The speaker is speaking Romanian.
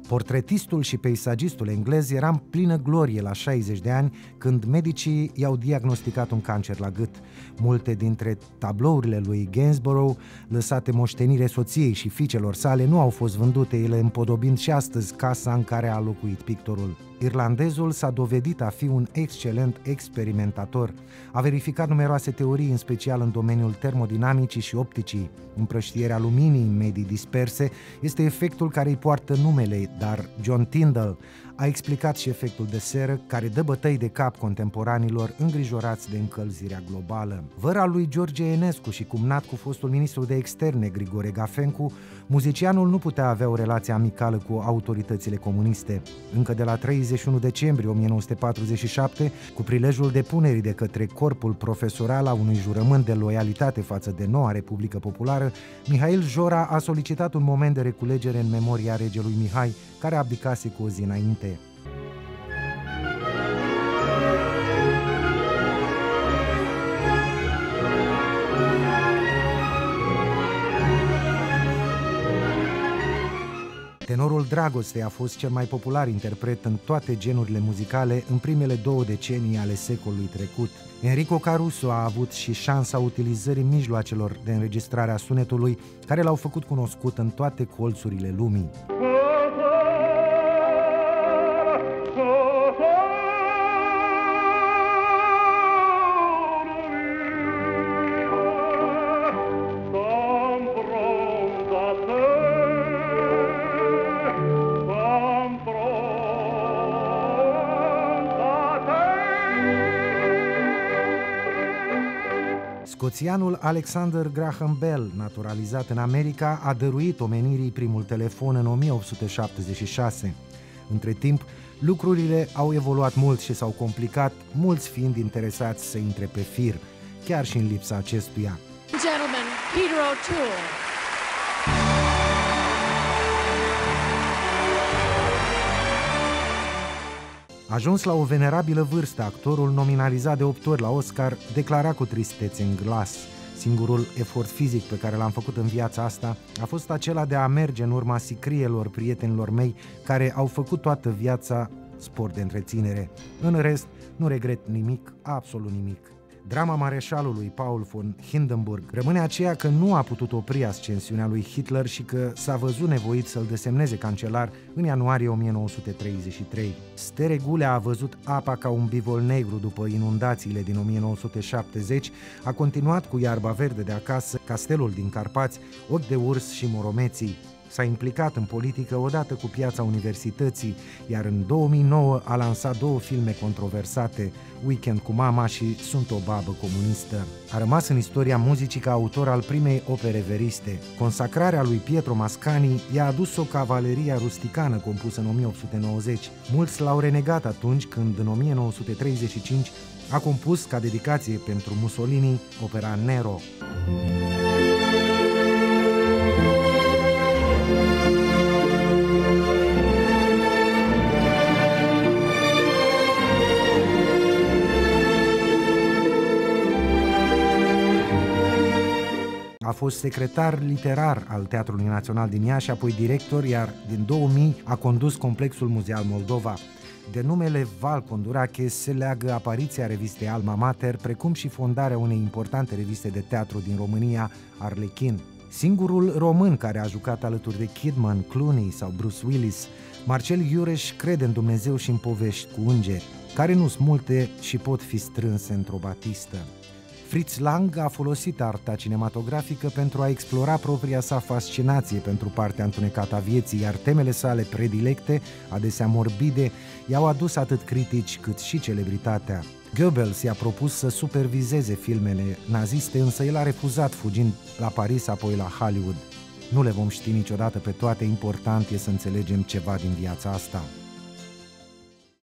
Portretistul și peisagistul englez era în plină glorie la 60 de ani când medicii i-au diagnosticat un cancer la gât. Multe dintre tablourile lui Gainsborough, lăsate moștenire soției și fiicelor sale, nu au fost vândute, ele împodobind și astăzi casa în care a locuit pictorul. Irlandezul s-a dovedit a fi un excelent experimentator. A verificat numeroase teorii, în special în domeniul termodinamicii și opticii. Împrăștierea luminii în medii disperse este efectul care îi poartă numele, dar John Tyndall a explicat și efectul de seră, care dă bătăi de cap contemporanilor îngrijorați de încălzirea globală. Văra lui George Enescu și cumnat cu fostul ministru de externe Grigore Gafencu, muzicianul nu putea avea o relație amicală cu autoritățile comuniste. Încă de la 31 decembrie 1947, cu prilejul depunerii de către corpul profesoral a unui jurământ de loialitate față de noua Republică Populară, Mihail Jora a solicitat un moment de reculegere în memoria regelui Mihai, care abdicase cu o zi înainte. Tenorul Dragostei a fost cel mai popular interpret în toate genurile muzicale în primele 2 decenii ale secolului trecut. Enrico Caruso a avut și șansa utilizării mijloacelor de înregistrare a sunetului, care l-au făcut cunoscut în toate colțurile lumii. Scoțianul Alexander Graham Bell, naturalizat în America, a dăruit omenirii primul telefon în 1876. Între timp, lucrurile au evoluat mult și s-au complicat, mulți fiind interesați să intre pe fir, chiar și în lipsa acestuia. Gentlemen, Peter O'Toole. Ajuns la o venerabilă vârstă, actorul, nominalizat de 8 ori la Oscar, declara cu tristețe în glas: singurul efort fizic pe care l-am făcut în viața asta a fost acela de a merge în urma sicrielor prietenilor mei care au făcut toată viața sport de întreținere. În rest, nu regret nimic, absolut nimic. Drama mareșalului Paul von Hindenburg rămâne aceea că nu a putut opri ascensiunea lui Hitler și că s-a văzut nevoit să-l desemneze cancelar în ianuarie 1933. Steregulea a văzut apa ca un bivol negru după inundațiile din 1970, a continuat cu Iarba verde de acasă, Castelul din Carpați, Ochi de urs și Moromeții. S-a implicat în politică odată cu Piața Universității, iar în 2009 a lansat 2 filme controversate, Weekend cu mama și Sunt o babă comunistă. A rămas în istoria muzicii ca autor al primei opere veriste. Consacrarea lui Pietro Mascagni i-a adus o cavaleria rusticană compusă în 1890. Mulți l-au renegat atunci când, în 1935, a compus ca dedicație pentru Mussolini opera Nero. A fost secretar literar al Teatrului Național din Iași, apoi director, iar din 2000 a condus Complexul Muzeal Moldova. De numele Val Condurache se leagă apariția revistei Alma Mater, precum și fondarea unei importante reviste de teatru din România, Arlechin. Singurul român care a jucat alături de Kidman, Clooney sau Bruce Willis, Marcel Iureș crede în Dumnezeu și în povești cu îngeri, care nu sunt multe și pot fi strânse într-o batistă. Fritz Lang a folosit arta cinematografică pentru a explora propria sa fascinație pentru partea întunecată a vieții, iar temele sale predilecte, adesea morbide, i-au adus atât critici cât și celebritatea. Goebbels i-a propus să supervizeze filmele naziste, însă el a refuzat, fugind la Paris, apoi la Hollywood. Nu le vom ști niciodată pe toate, important e să înțelegem ceva din viața asta.